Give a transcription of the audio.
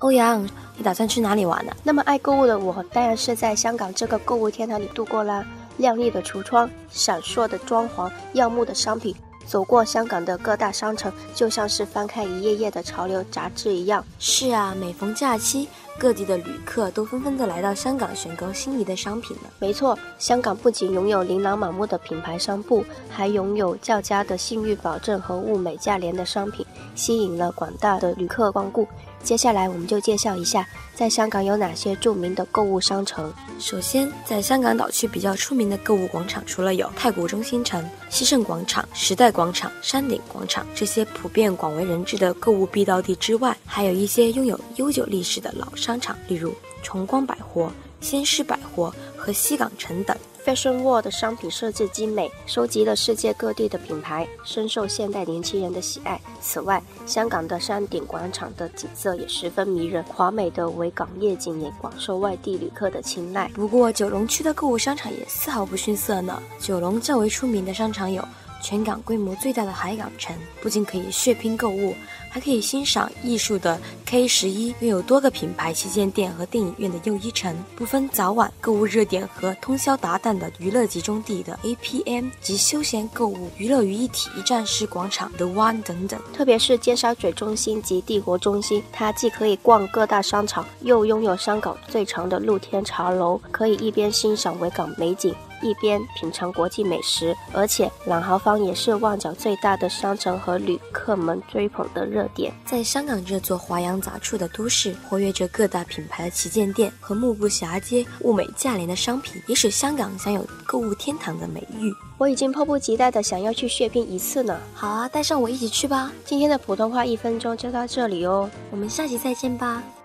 欧阳，你打算去哪里玩呢？ 那么爱购物的我，当然是在香港这个购物天堂里度过啦。亮丽的橱窗，闪烁的装潢，耀目的商品，走过香港的各大商城，就像是翻开一页页的潮流杂志一样。 是啊，每逢假期，各地的旅客都纷纷的来到香港选购心仪的商品呢。 没错，香港不仅拥有琳琅满目的品牌商铺，还拥有较佳的信誉保证和物美价廉的商品，吸引了广大的旅客光顾。接下来我们就介绍一下在香港有哪些著名的购物商城。 首先，在香港岛区比较出名的购物广场，除了有太古中心城、西盛广场、时代广场、山顶广场这些普遍广为人知的购物必到地之外，还有一些拥有悠久历史的老商场，例如崇光百货、先施百货和西港城等。 Fashion World 的商品设计精美，收集了世界各地的品牌，深受现代年轻人的喜爱。此外，香港的山顶广场的景色也十分迷人，华美的维港夜景也广受外地旅客的青睐。 不过，九龙区的购物商场也丝毫不逊色呢。九龙较为出名的商场有全港规模最大的海港城，不仅可以血拼购物，还可以欣赏艺术的 K11，拥有多个品牌旗舰店和电影院的又一城，不分早晚购物热点和通宵达旦的娱乐集中地的 APM 及休闲购物娱乐于一体一站式广场 The One 等等。 特别是尖沙咀中心及帝国中心，它既可以逛各大商场，又拥有香港最长的露天茶楼，可以一边欣赏维港美景，一边品尝国际美食。而且朗豪坊也是旺角最大的商城和旅客们追捧的热点。 在香港这座华洋杂处的都市，活跃着各大品牌的旗舰店和目不暇接、物美价廉的商品，也使香港享有购物天堂的美誉。 我已经迫不及待的想要去血拼一次呢。 好啊，带上我一起去吧。 今天的普通话1分钟就到这里哦， 我们下期再见吧。